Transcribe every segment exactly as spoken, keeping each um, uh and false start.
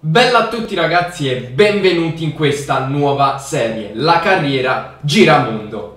Bella a tutti ragazzi e benvenuti in questa nuova serie, La Carriera Giramondo.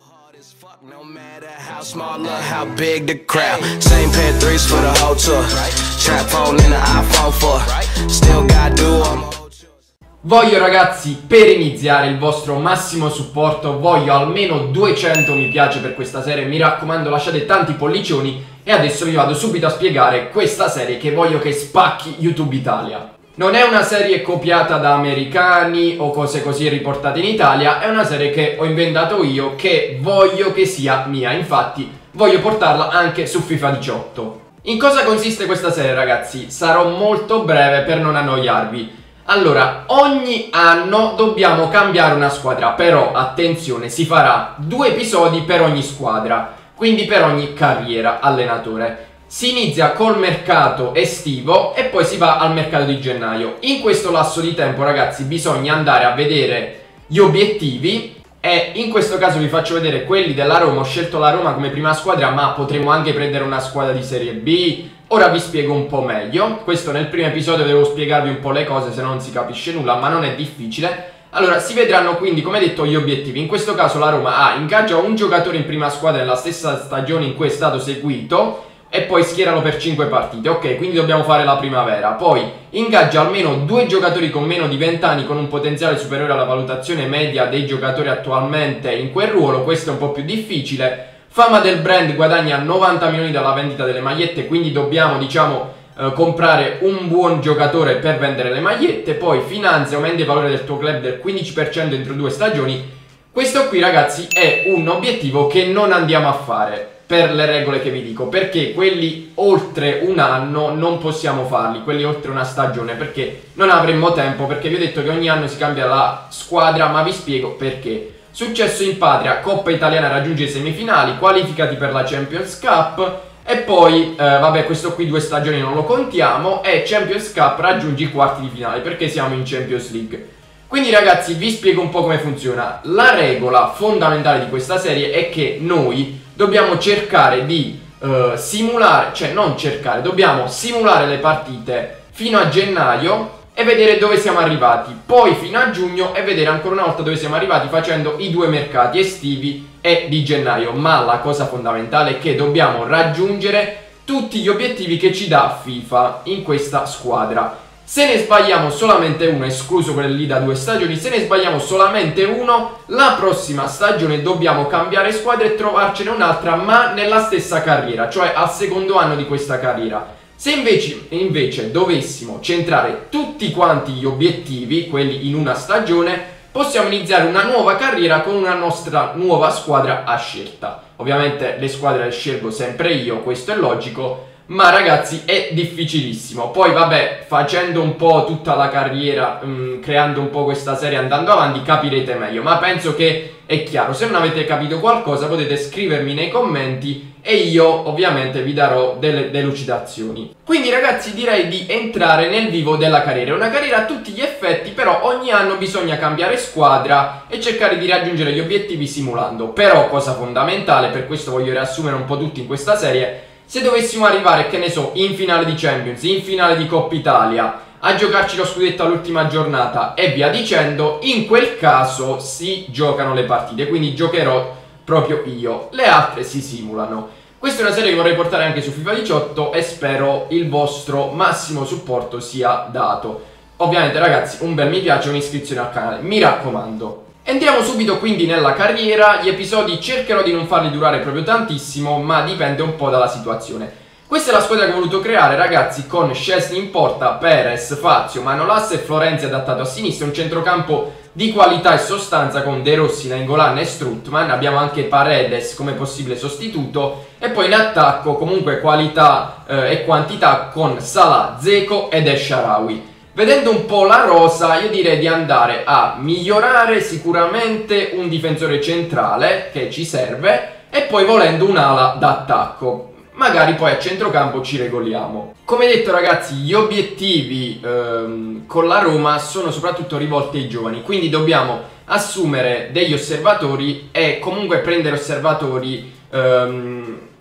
Voglio ragazzi, per iniziare, il vostro massimo supporto. Voglio almeno duecento mi piace per questa serie. Mi raccomando, lasciate tanti pollicioni. E adesso vi vado subito a spiegare questa serie che voglio che spacchi YouTube Italia. Non è una serie copiata da americani o cose così riportate in Italia. È una serie che ho inventato io, che voglio che sia mia. Infatti voglio portarla anche su FIFA diciotto. In cosa consiste questa serie ragazzi? Sarò molto breve per non annoiarvi. Allora, ogni anno dobbiamo cambiare una squadra, però attenzione, si farà due episodi per ogni squadra, quindi per ogni carriera allenatore. Si inizia col mercato estivo e poi si va al mercato di gennaio. In questo lasso di tempo ragazzi bisogna andare a vedere gli obiettivi e in questo caso vi faccio vedere quelli della Roma. Ho scelto la Roma come prima squadra, ma potremmo anche prendere una squadra di Serie B. Ora vi spiego un po' meglio. Questo nel primo episodio devo spiegarvi un po' le cose, se no non si capisce nulla, ma non è difficile. Allora, si vedranno quindi, come detto, gli obiettivi. In questo caso la Roma ah, ingaggia un giocatore in prima squadra nella stessa stagione in cui è stato seguito e poi schieralo per cinque partite. Ok, quindi dobbiamo fare la primavera. Poi ingaggia almeno due giocatori con meno di venti anni con un potenziale superiore alla valutazione media dei giocatori attualmente in quel ruolo. Questo è un po' più difficile. Fama del brand, guadagna novanta milioni dalla vendita delle magliette, quindi dobbiamo, diciamo, eh, comprare un buon giocatore per vendere le magliette. Poi finanzia, aumenta il valore del tuo club del quindici per cento entro due stagioni. Questo qui ragazzi è un obiettivo che non andiamo a fare per le regole che vi dico, perché quelli oltre un anno non possiamo farli, quelli oltre una stagione, perché non avremmo tempo, perché vi ho detto che ogni anno si cambia la squadra, ma vi spiego perché. Successo in patria, Coppa Italiana raggiunge le semifinali, qualificati per la Champions Cup e poi, eh, vabbè, questo qui due stagioni non lo contiamo, e Champions Cup raggiunge i quarti di finale perché siamo in Champions League. Quindi ragazzi vi spiego un po' come funziona. La regola fondamentale di questa serie è che noi dobbiamo cercare di eh, simulare, cioè non cercare, dobbiamo simulare le partite fino a gennaio e vedere dove siamo arrivati, poi fino a giugno e vedere ancora una volta dove siamo arrivati facendo i due mercati estivi e di gennaio. Ma la cosa fondamentale è che dobbiamo raggiungere tutti gli obiettivi che ci dà FIFA in questa squadra. Se ne sbagliamo solamente uno, escluso quelli lì da due stagioni, se ne sbagliamo solamente uno, la prossima stagione dobbiamo cambiare squadra e trovarcene un'altra, ma nella stessa carriera, cioè al secondo anno di questa carriera. Se invece, invece dovessimo centrare tutti quanti gli obiettivi, quelli in una stagione, possiamo iniziare una nuova carriera con una nostra nuova squadra a scelta. Ovviamente le squadre le scelgo sempre io, questo è logico, ma ragazzi è difficilissimo. Poi vabbè, facendo un po' tutta la carriera, mh, creando un po' questa serie, andando avanti, capirete meglio. Ma penso che è chiaro. Se non avete capito qualcosa potete scrivermi nei commenti e io ovviamente vi darò delle delucidazioni. Quindi ragazzi direi di entrare nel vivo della carriera. È una carriera a tutti gli effetti, però ogni anno bisogna cambiare squadra e cercare di raggiungere gli obiettivi simulando. Però cosa fondamentale, per questo voglio riassumere un po' tutti in questa serie: se dovessimo arrivare, che ne so, in finale di Champions, in finale di Coppa Italia, a giocarci lo scudetto all'ultima giornata e via dicendo, in quel caso si giocano le partite, quindi giocherò proprio io, le altre si simulano. Questa è una serie che vorrei portare anche su FIFA diciotto e spero il vostro massimo supporto sia dato. Ovviamente ragazzi un bel mi piace e un'iscrizione al canale, mi raccomando. Entriamo subito quindi nella carriera. Gli episodi cercherò di non farli durare proprio tantissimo, ma dipende un po' dalla situazione. Questa è la squadra che ho voluto creare ragazzi, con Szczesny in porta, Perez, Fazio, Manolas e Florenzi adattato a sinistra. Un centrocampo di qualità e sostanza con De Rossi, Nainggolan e Strootman. Abbiamo anche Paredes come possibile sostituto. E poi in attacco comunque qualità eh, e quantità con Salah, Dzeko ed El Shaarawy. Vedendo un po' la rosa io direi di andare a migliorare sicuramente un difensore centrale che ci serve e poi volendo un'ala d'attacco. Magari poi a centrocampo ci regoliamo. Come detto ragazzi, gli obiettivi ehm, con la Roma sono soprattutto rivolti ai giovani, quindi dobbiamo assumere degli osservatori e comunque prendere osservatori ehm,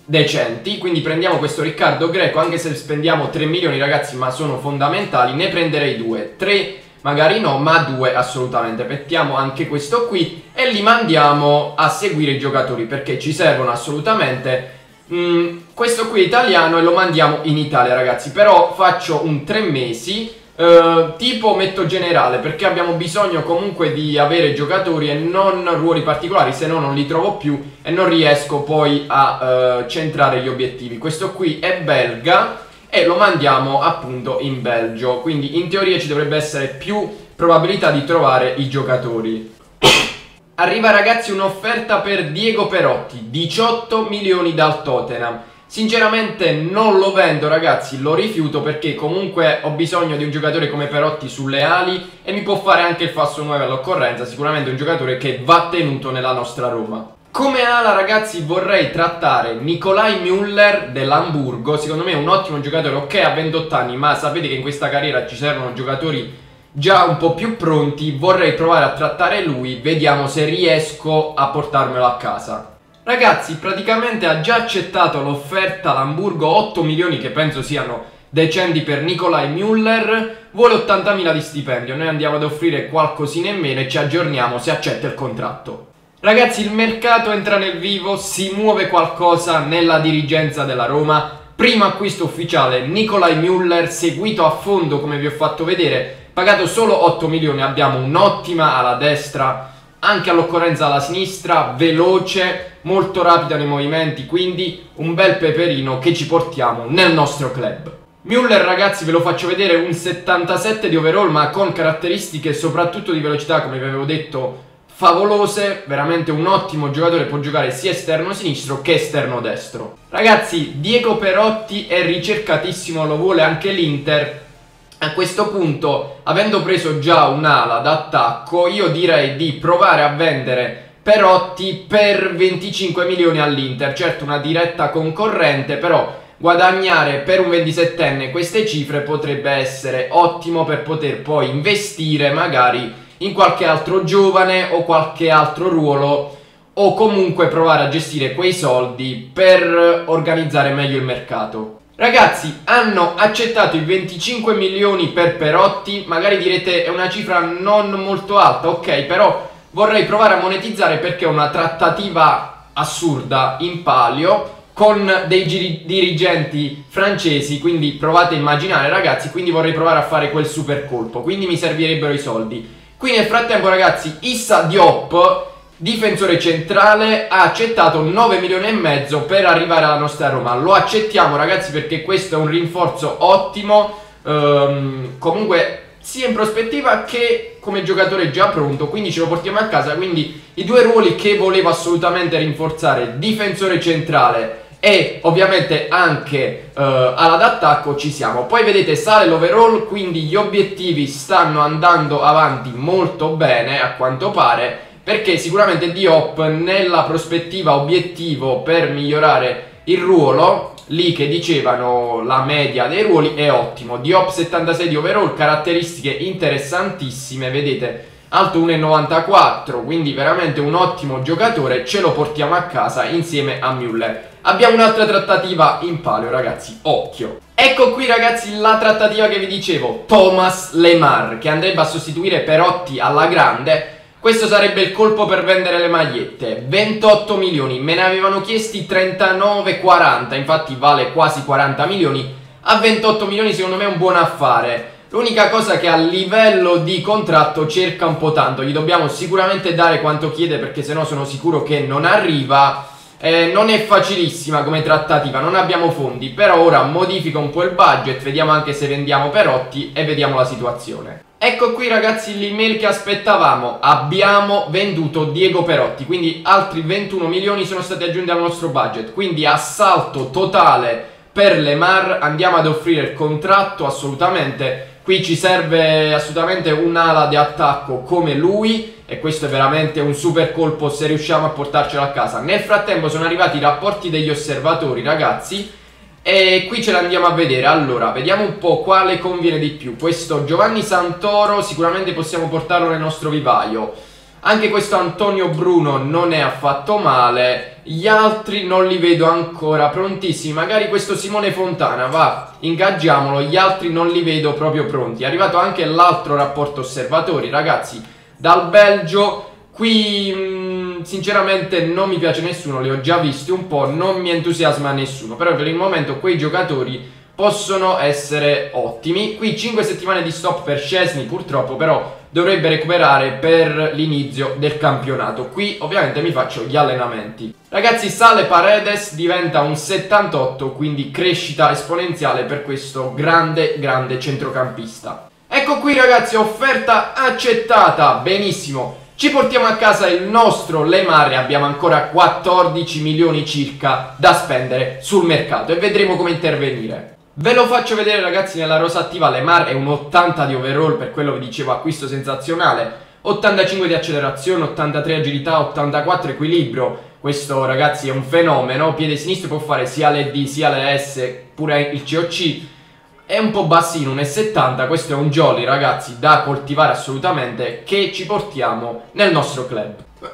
decenti. Quindi prendiamo questo Riccardo Greco, anche se spendiamo tre milioni ragazzi, ma sono fondamentali, ne prenderei due, tre magari no, ma due assolutamente. Mettiamo anche questo qui e li mandiamo a seguire i giocatori perché ci servono assolutamente. mm, Questo qui è italiano e lo mandiamo in Italia ragazzi, però faccio un tre mesi. Uh, tipo metto generale perché abbiamo bisogno comunque di avere giocatori e non ruoli particolari, se no non li trovo più e non riesco poi a uh, centrare gli obiettivi. Questo qui è belga e lo mandiamo appunto in Belgio, quindi in teoria ci dovrebbe essere più probabilità di trovare i giocatori. Arriva ragazzi un'offerta per Diego Perotti, diciotto milioni dal Tottenham. Sinceramente non lo vendo ragazzi, lo rifiuto perché comunque ho bisogno di un giocatore come Perotti sulle ali e mi può fare anche il falso nove all'occorrenza, sicuramente un giocatore che va tenuto nella nostra Roma. Come ala ragazzi vorrei trattare Nicolai Müller dell'Hamburgo, secondo me è un ottimo giocatore, ok a ventotto anni, ma sapete che in questa carriera ci servono giocatori già un po' più pronti, vorrei provare a trattare lui, vediamo se riesco a portarmelo a casa. Ragazzi, praticamente ha già accettato l'offerta l'Hamburgo, otto milioni che penso siano decenti per Nicolai Müller, vuole ottantamila di stipendio, noi andiamo ad offrire qualcosina in meno e ci aggiorniamo se accetta il contratto. Ragazzi, il mercato entra nel vivo, si muove qualcosa nella dirigenza della Roma, primo acquisto ufficiale Nicolai Müller, seguito a fondo come vi ho fatto vedere, pagato solo otto milioni, abbiamo un'ottima ala destra, anche all'occorrenza alla sinistra, veloce, molto rapida nei movimenti, quindi un bel peperino che ci portiamo nel nostro club. Müller ragazzi ve lo faccio vedere, un settantasette di overall ma con caratteristiche soprattutto di velocità come vi avevo detto favolose, veramente un ottimo giocatore, può giocare sia esterno sinistro che esterno destro. Ragazzi, Diego Perotti è ricercatissimo, lo vuole anche l'Inter. A questo punto, avendo preso già un'ala d'attacco, io direi di provare a vendere Perotti per venticinque milioni all'Inter. Certo una diretta concorrente, però guadagnare per un ventisettenne queste cifre potrebbe essere ottimo per poter poi investire magari in qualche altro giovane o qualche altro ruolo, o comunque provare a gestire quei soldi per organizzare meglio il mercato. Ragazzi, hanno accettato i venticinque milioni per Perotti, magari direte è una cifra non molto alta, ok, però vorrei provare a monetizzare perché è una trattativa assurda in palio con dei dirigenti francesi, quindi provate a immaginare ragazzi, quindi vorrei provare a fare quel super colpo, quindi mi servirebbero i soldi. Qui nel frattempo ragazzi Issa Diop, difensore centrale, ha accettato nove milioni e mezzo per arrivare alla nostra Roma. Lo accettiamo ragazzi perché questo è un rinforzo ottimo, ehm, comunque sia in prospettiva che come giocatore già pronto, quindi ce lo portiamo a casa. Quindi i due ruoli che volevo assolutamente rinforzare, difensore centrale e ovviamente anche uh, ala d'attacco, ci siamo. Poi vedete sale l'overall, quindi gli obiettivi stanno andando avanti molto bene a quanto pare, perché sicuramente Diop nella prospettiva obiettivo per migliorare il ruolo, lì che dicevano la media dei ruoli, è ottimo. Diop settantasei di overall, caratteristiche interessantissime, vedete alto uno e novantaquattro, quindi veramente un ottimo giocatore, ce lo portiamo a casa insieme a Müller. Abbiamo un'altra trattativa in palio ragazzi, occhio. Ecco qui ragazzi la trattativa che vi dicevo, Thomas Lemar, che andrebbe a sostituire Perotti alla grande. Questo sarebbe il colpo per vendere le magliette, ventotto milioni, me ne avevano chiesti trentanove quaranta, infatti vale quasi quaranta milioni, a ventotto milioni secondo me è un buon affare. L'unica cosa che a livello di contratto cerca un po' tanto, gli dobbiamo sicuramente dare quanto chiede perché sennò sono sicuro che non arriva. Eh, non è facilissima come trattativa, non abbiamo fondi, però ora modifico un po' il budget, vediamo anche se vendiamo Perotti e vediamo la situazione. Ecco qui ragazzi l'email che aspettavamo, abbiamo venduto Diego Perotti, quindi altri ventuno milioni sono stati aggiunti al nostro budget, quindi assalto totale per Lemar, andiamo ad offrire il contratto assolutamente. Qui ci serve assolutamente un'ala di attacco come lui e questo è veramente un super colpo se riusciamo a portarcelo a casa. Nel frattempo sono arrivati i rapporti degli osservatori ragazzi e qui ce l'andiamo a vedere. Allora, vediamo un po' quale conviene di più. Questo Giovanni Santoro sicuramente possiamo portarlo nel nostro vivaio. Anche questo Antonio Bruno non è affatto male. Gli altri non li vedo ancora prontissimi. Magari questo Simone Fontana, va, ingaggiamolo. Gli altri non li vedo proprio pronti. È arrivato anche l'altro rapporto osservatori, ragazzi, dal Belgio. Qui mh, sinceramente non mi piace nessuno, li ho già visti un po', non mi entusiasma nessuno. Però per il momento quei giocatori possono essere ottimi. Qui cinque settimane di stop per Szczesny, purtroppo però dovrebbe recuperare per l'inizio del campionato. Qui ovviamente mi faccio gli allenamenti. Ragazzi, sale Paredes, diventa un settantotto, quindi crescita esponenziale per questo grande grande centrocampista. Ecco qui ragazzi, offerta accettata, benissimo. Ci portiamo a casa il nostro Lemar e abbiamo ancora quattordici milioni circa da spendere sul mercato e vedremo come intervenire. Ve lo faccio vedere ragazzi nella rosa attiva. Lemar è un ottanta di overall, per quello vi dicevo acquisto sensazionale, ottantacinque di accelerazione, ottantatré agilità, ottantaquattro equilibrio. Questo ragazzi è un fenomeno, piede sinistro può fare sia le D sia le S, pure il C O C. È un po' bassino, uno e settanta, questo è un jolly ragazzi da coltivare assolutamente, che ci portiamo nel nostro club.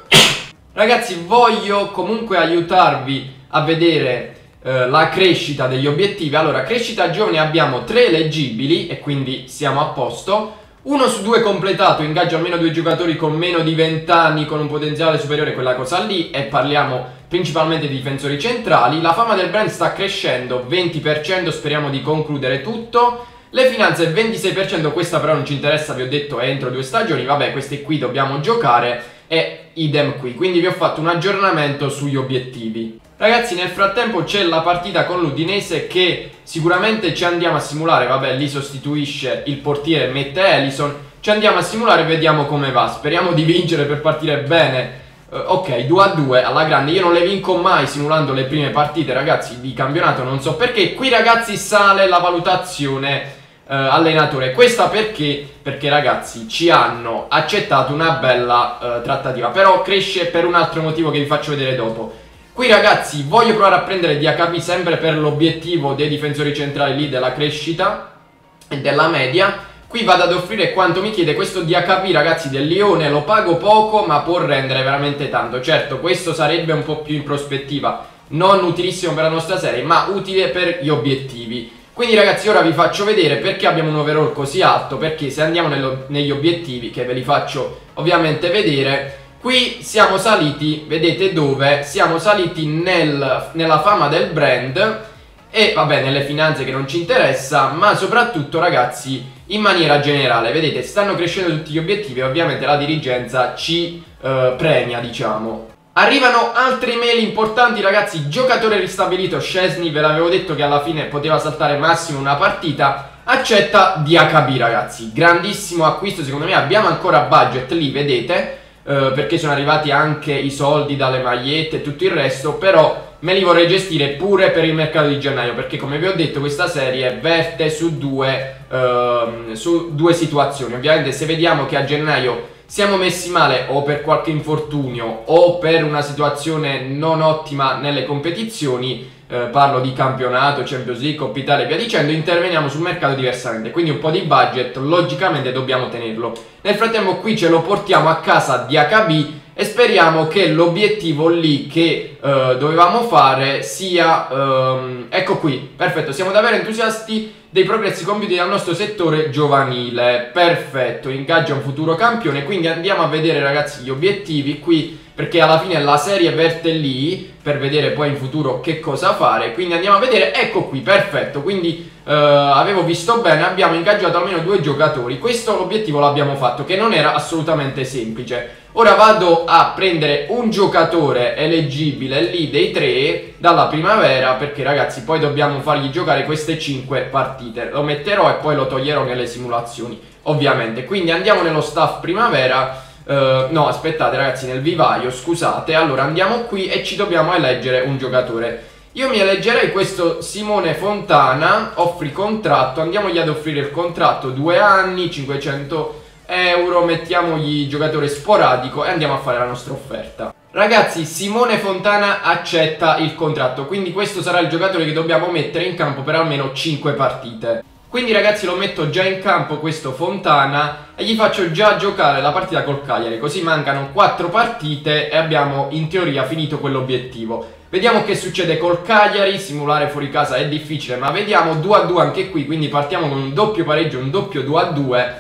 Ragazzi, voglio comunque aiutarvi a vedere eh, la crescita degli obiettivi. Allora, crescita giovane abbiamo tre eleggibili e quindi siamo a posto. Uno su due completato, ingaggio almeno due giocatori con meno di venti anni con un potenziale superiore a quella cosa lì, e parliamo principalmente di difensori centrali. La fama del brand sta crescendo, venti per cento, speriamo di concludere tutto. Le finanze ventisei per cento, questa però non ci interessa, vi ho detto è entro due stagioni, vabbè queste qui dobbiamo giocare, e idem qui, quindi vi ho fatto un aggiornamento sugli obiettivi. Ragazzi, nel frattempo c'è la partita con l'Udinese che sicuramente ci andiamo a simulare, vabbè lì sostituisce il portiere, mette Ellison, ci andiamo a simulare e vediamo come va, speriamo di vincere per partire bene. Uh, ok, due a due alla grande. Io non le vinco mai simulando le prime partite ragazzi di campionato, non so perché. Qui ragazzi sale la valutazione uh, allenatore. Questa perché? Perché ragazzi ci hanno accettato una bella uh, trattativa, però cresce per un altro motivo che vi faccio vedere dopo. Qui ragazzi voglio provare a prendere D H B sempre per l'obiettivo dei difensori centrali lì, della crescita e della media. Qui vado ad offrire quanto mi chiede questo D H B ragazzi del Lione, lo pago poco ma può rendere veramente tanto. Certo, questo sarebbe un po' più in prospettiva, non utilissimo per la nostra serie ma utile per gli obiettivi. Quindi ragazzi ora vi faccio vedere perché abbiamo un overall così alto, perché se andiamo nello, negli obiettivi, che ve li faccio ovviamente vedere, qui siamo saliti, vedete dove? Siamo saliti nel, nella fama del brand e vabbè nelle finanze che non ci interessa, ma soprattutto ragazzi in maniera generale, vedete stanno crescendo tutti gli obiettivi e ovviamente la dirigenza ci eh, premia, diciamo. Arrivano altre email importanti ragazzi, giocatore ristabilito Szczesny, ve l'avevo detto che alla fine poteva saltare massimo una partita, accetta D H B ragazzi, grandissimo acquisto secondo me, abbiamo ancora budget lì vedete, eh, perché sono arrivati anche i soldi dalle magliette e tutto il resto, però me li vorrei gestire pure per il mercato di gennaio, perché come vi ho detto questa serie verte su due, uh, su due situazioni. Ovviamente se vediamo che a gennaio siamo messi male o per qualche infortunio o per una situazione non ottima nelle competizioni, eh, parlo di campionato, Champions League, Coppa Italia e via dicendo, interveniamo sul mercato diversamente, quindi un po' di budget logicamente dobbiamo tenerlo. Nel frattempo qui ce lo portiamo a casa D H B e speriamo che l'obiettivo lì che uh, dovevamo fare sia, um, ecco qui, perfetto, siamo davvero entusiasti dei progressi compiuti dal nostro settore giovanile, perfetto, ingaggia un futuro campione, quindi andiamo a vedere ragazzi gli obiettivi qui, perché alla fine la serie verte lì, per vedere poi in futuro che cosa fare, quindi andiamo a vedere, ecco qui, perfetto, quindi uh, avevo visto bene, abbiamo ingaggiato almeno due giocatori, questo l'obiettivo l'abbiamo fatto, che non era assolutamente semplice. Ora vado a prendere un giocatore eleggibile lì dei tre dalla primavera, perché ragazzi poi dobbiamo fargli giocare queste cinque partite. Lo metterò e poi lo toglierò nelle simulazioni ovviamente. Quindi andiamo nello staff primavera, uh, no aspettate ragazzi, nel vivaio, scusate. Allora andiamo qui e ci dobbiamo eleggere un giocatore. Io mi eleggerei questo Simone Fontana, offri contratto, andiamogli ad offrire il contratto, due anni, cinquecento euro, mettiamogli giocatore sporadico e andiamo a fare la nostra offerta. Ragazzi, Simone Fontana accetta il contratto, quindi questo sarà il giocatore che dobbiamo mettere in campo per almeno cinque partite. Quindi ragazzi lo metto già in campo questo Fontana e gli faccio già giocare la partita col Cagliari, così mancano quattro partite e abbiamo in teoria finito quell'obiettivo. Vediamo che succede col Cagliari, simulare fuori casa è difficile, ma vediamo due a due anche qui, quindi partiamo con un doppio pareggio, un doppio due a due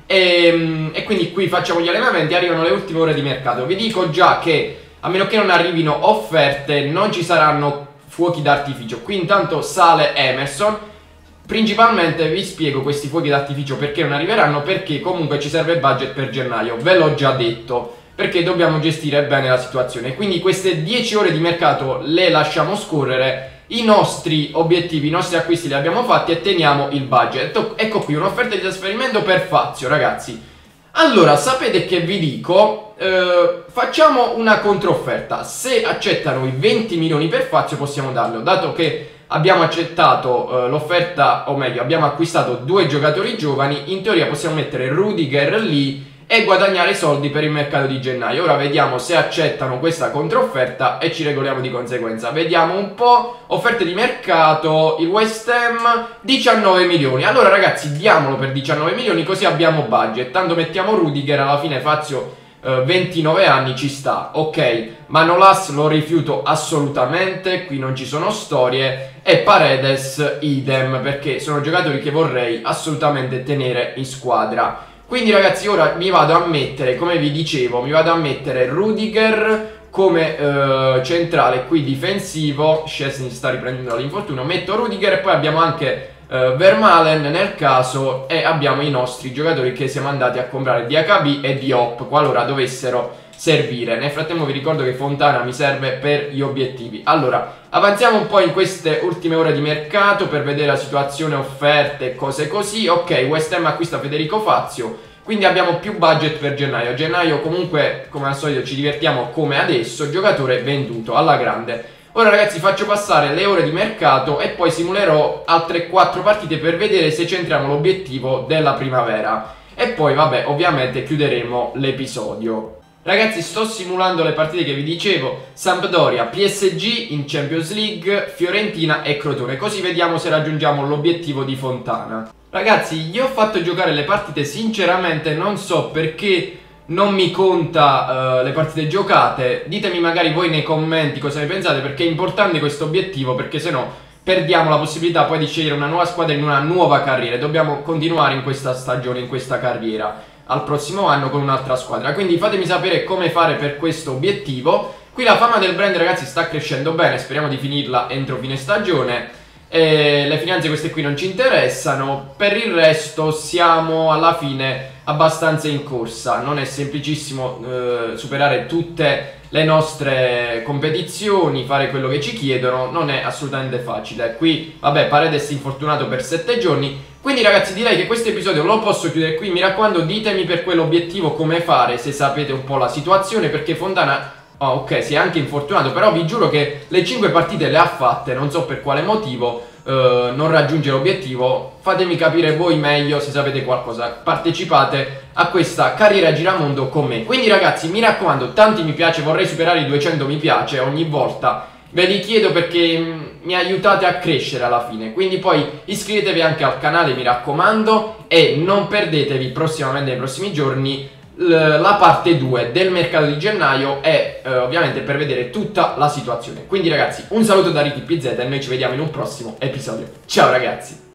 e, e quindi qui facciamo gli allenamenti, arrivano le ultime ore di mercato. Vi dico già che a meno che non arrivino offerte non ci saranno fuochi d'artificio. Qui intanto sale Emerson. Principalmente vi spiego questi fuochi d'artificio perché non arriveranno, perché comunque ci serve budget per gennaio, ve l'ho già detto, perché dobbiamo gestire bene la situazione. Quindi queste dieci ore di mercato le lasciamo scorrere, i nostri obiettivi, i nostri acquisti li abbiamo fatti e teniamo il budget. Ecco qui un'offerta di trasferimento per Fazio, ragazzi. Allora, sapete che vi dico? Eh, facciamo una controfferta. Se accettano i venti milioni per Fazio possiamo darlo, dato che abbiamo accettato uh, l'offerta, o meglio abbiamo acquistato due giocatori giovani, in teoria possiamo mettere Rudiger lì e guadagnare soldi per il mercato di gennaio. Ora vediamo se accettano questa controfferta e ci regoliamo di conseguenza. Vediamo un po', offerte di mercato, il West Ham diciannove milioni. Allora ragazzi diamolo per diciannove milioni così abbiamo budget, tanto mettiamo Rudiger, alla fine Fazio ventinove anni ci sta, ok. Manolas lo rifiuto assolutamente, qui non ci sono storie, e Paredes idem, perché sono giocatori che vorrei assolutamente tenere in squadra. Quindi ragazzi ora mi vado a mettere, come vi dicevo, mi vado a mettere Rudiger come eh, centrale qui difensivo. Szczesny sta riprendendo dall'infortunio, metto Rudiger e poi abbiamo anche Uh, Vermaelen nel caso, e abbiamo i nostri giocatori che siamo andati a comprare di H B e di Diop qualora dovessero servire. Nel frattempo vi ricordo che Fontana mi serve per gli obiettivi. Allora avanziamo un po' in queste ultime ore di mercato per vedere la situazione, offerte e cose così. Ok, West Ham acquista Federico Fazio, quindi abbiamo più budget per gennaio. Gennaio comunque come al solito ci divertiamo come adesso, giocatore venduto alla grande. Ora ragazzi faccio passare le ore di mercato e poi simulerò altre quattro partite per vedere se centriamo l'obiettivo della primavera. E poi vabbè ovviamente chiuderemo l'episodio. Ragazzi sto simulando le partite che vi dicevo, Sampdoria, P S G in Champions League, Fiorentina e Crotone, così vediamo se raggiungiamo l'obiettivo di Fontana. Ragazzi gli ho fatto giocare le partite, sinceramente non so perché non mi conta uh, le partite giocate. Ditemi magari voi nei commenti cosa ne pensate, perché è importante questo obiettivo, perché sennò perdiamo la possibilità poi di scegliere una nuova squadra in una nuova carriera. Dobbiamo continuare in questa stagione, in questa carriera al prossimo anno con un'altra squadra. Quindi fatemi sapere come fare per questo obiettivo. Qui la fama del brand ragazzi sta crescendo bene, speriamo di finirla entro fine stagione. E le finanze queste qui non ci interessano, per il resto siamo alla fine abbastanza in corsa. Non è semplicissimo eh, superare tutte le nostre competizioni, fare quello che ci chiedono, non è assolutamente facile. Qui vabbè Paredes infortunato per sette giorni. Quindi ragazzi direi che questo episodio lo posso chiudere qui. Mi raccomando ditemi per quell'obiettivo come fare, se sapete un po' la situazione, perché Fontana... Oh, ok, si è anche infortunato, però vi giuro che le cinque partite le ha fatte, non so per quale motivo eh, non raggiunge l'obiettivo. Fatemi capire voi meglio se sapete qualcosa. Partecipate a questa carriera giramondo con me. Quindi ragazzi, mi raccomando, tanti mi piace, vorrei superare i duecento mi piace ogni volta. Ve li chiedo perché mh, mi aiutate a crescere alla fine. Quindi poi iscrivetevi anche al canale, mi raccomando, e non perdetevi prossimamente nei prossimi giorni la parte due del mercato di gennaio e eh, ovviamente per vedere tutta la situazione. Quindi ragazzi un saluto da Ricky P Z e noi ci vediamo in un prossimo episodio. Ciao ragazzi!